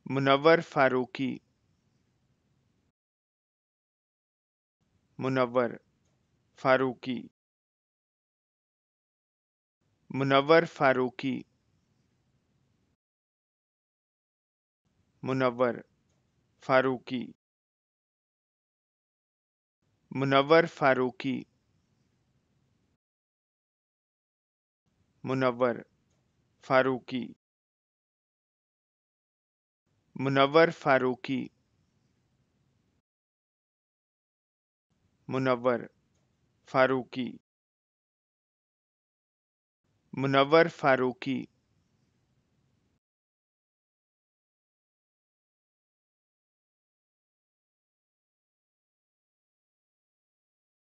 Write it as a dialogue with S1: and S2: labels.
S1: Munawwar Farooqui, Munawwar Farooqui, Munawwar Farooqui, Munawwar Farooqui, Munawwar Farooqui, Munawwar Farooqui, Munawwar Farooqui, Munawwar Farooqui, Munawwar Farooqui,